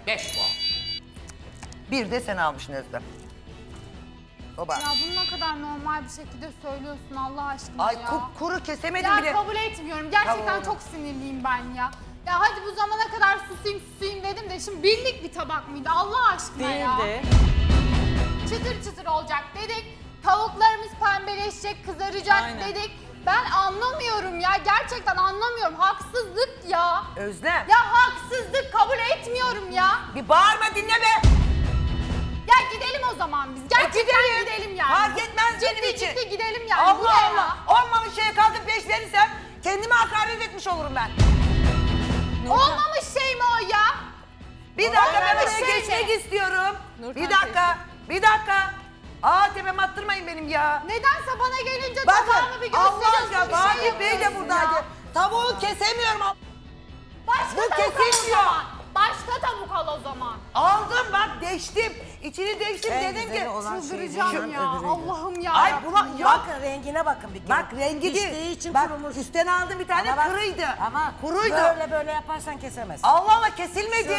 5 puan. Bir de sen almışsın Özlem. Oba. Ya bunu ne kadar normal bir şekilde söylüyorsun Allah aşkına Ay ya. kuru kesemedim Ya bile. kabul etmiyorum. Gerçekten Tamam. çok sinirliyim ben ya. Ya hadi bu zamana kadar susayım dedim de şimdi birlik bir tabak mıydı Allah aşkına ya. Değildi. Çıtır çıtır olacak dedik. Tavuklarımız pembeleşecek, kızaracak Aynen. dedik. Ben anlamıyorum ya. Gerçekten anlamıyorum. Haksızlık ya. Özlem. Ya haksızlık kabul etmiyorum ya. Bir bağırma dinle be. Gel gidelim o zaman biz. Gerçekten gidelim yani. Fark etmez benim için. Ciddi gidelim yani. Allah Buraya. Allah. Olmamış şeye kalkıp peş verirsem kendime hakaret etmiş olurum ben. Olmamış şey mi o ya? Bir dakika ben Olmamış oraya şey geçmek mi? istiyorum. Nurten Bir dakika. Bir dakika. Tepeme attırmayın benim ya. Nedense bana gelince Bakın tabağımı bir Allah gösteriyorsun. aşkına bir şey Fatih Bey de yapıyorsun buradaydı. ya. Tavuğu kesemiyorum. Başka Bu tavuk al o kesilmiyor. zaman. Başka tavuk al o zaman. Aldım bak deştim. İçini deştim dedim ki. Çıldıracağım ya. Allah'ım ya. Ay buna yok. Bakın rengine bakın bir kere. Bak rengi Piştiği değil. için Bak kurumuş. üstten aldım bir tane Ama bak- kırıydı. Ama Kuruydu. böyle yaparsan kesemezsin. Allah Allah kesilmedi.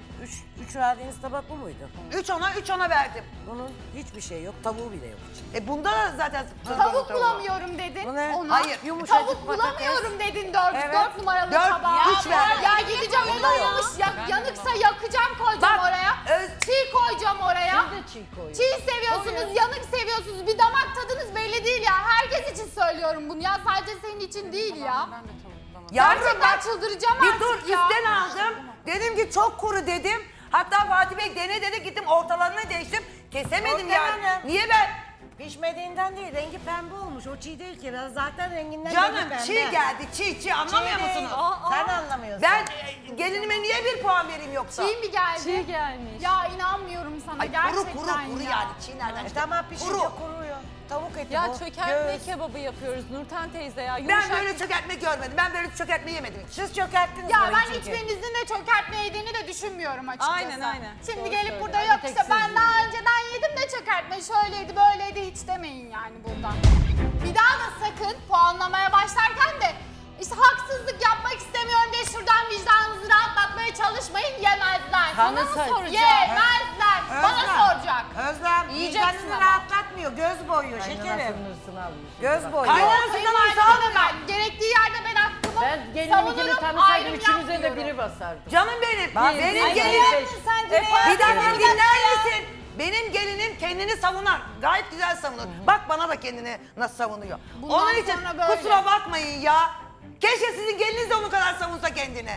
Üç verdiğiniz tabak bu muydu? 3 ona verdim. Bunun hiçbir şey yok, tavuğu bile yok içinde. Bunda da zaten Tavuk bulamıyorum dedin. Bu ne? Ona. Hayır, yumuşacık Tavuk patates. bulamıyorum dedin 4 Evet. numaralı Dört, tabağa. üç verdim. Ya gideceğim onu olmamış. Yanıksa yakacağım koyacağım Bak, oraya. Çiğ koyacağım oraya. Bir de çiğ koyun. Çiğ seviyorsunuz, yanık seviyorsunuz. Bir damak tadınız belli değil ya. Herkes için söylüyorum bunu ya. Sadece senin için değil ya. Yavrum Gerçekten bak, çıldıracağım bir artık dur ya. üstten aldım. Dedim ki çok kuru dedim. Hatta Fatih Bey dene dedi gittim ortalarını değiştim. Kesemedim Nurten yani. Hanım. Niye ben? Pişmediğinden değil, rengi pembe olmuş. O çiğ değil ki. Zaten renginden Canım rengi pembe. çiğ geldi çiğ anlamıyor Çiğ değil. musunuz? Sen anlamıyorsun. Ben gelinime niye 1 puan vereyim yoksa? Çiğ mi geldi? Çiğ gelmiş. Ya inanmıyorum sana Ay, gerçekten kuru ya. yani çiğ nereden çıktı? Tamam pişince Kuru. kuruyor. Tavuk eti Ya bu. çökertme Göğüs. kebabı yapıyoruz Nurten teyze ya. Ben Yumuşak. böyle çökertme görmedim. Ben böyle çökertme yemedim hiç. Siz çökerttiniz Ya burayı ben çünkü. hiçbirinizin de çökertme yediğini de düşünmüyorum açıkçası. Aynen. Şimdi Doğru gelip söylüyor. burada Bir yok tek işte siz ben daha yiyin. önceden yedim de çökertme şöyleydi böyleydi hiç demeyin yani burada. Bir daha da sakın puanlamaya başlarken de işte haksızlık yapmak istemiyorum diye şuradan vicdanınızı rahatlatmaya çalışmayın yemezler. Sana mı soracağım? Yemezler. Bana soracak. Özlem, Yiyeceksin vicdanını ama. rahatlatmıyor. Göz boyuyor şekerim. Göz boyuyor. Kaynanasından hırsı almıyor. Ben gerektiği yerde ben hakkımı Ben gelinimikini savunurum, tanısaydım ayrım üçünüze de yapmıyorum. biri basardı. Canım benim. Benim Ay, gelinim. Sen Bir dakika dinler misin? Benim gelinim kendini savunar. Gayet güzel savunur. Bak bana da kendini nasıl savunuyor. Bundan Onun için sonra böyle. kusura bakmayın ya. Keşke sizin geliniz de onun kadar savunsa kendini.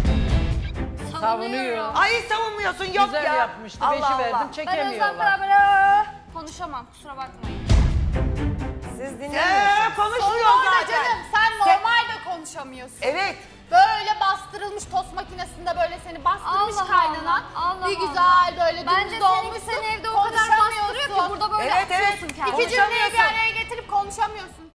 Savunuyor. Ay hiç savunmuyorsun yok Güzel ya. yapmıştı. Allah Beşi Allah. verdim Ben Özlem çekemiyorlar. beraber konuşamam kusura bakmayın. Siz dinlemiyorsunuz. Konuşmuyor Sonra zaten. canım sen normalde konuşamıyorsun. Evet. Böyle bastırılmış tost makinesinde böyle seni bastırmış Allah kaynanan. Allah, Allah bir güzel böyle Bence dümdüz seninki olmuşsun. seni evde o kadar bastırıyor ki burada böyle Evet, evet. atıyorsun kendini. İki cümleyi bir araya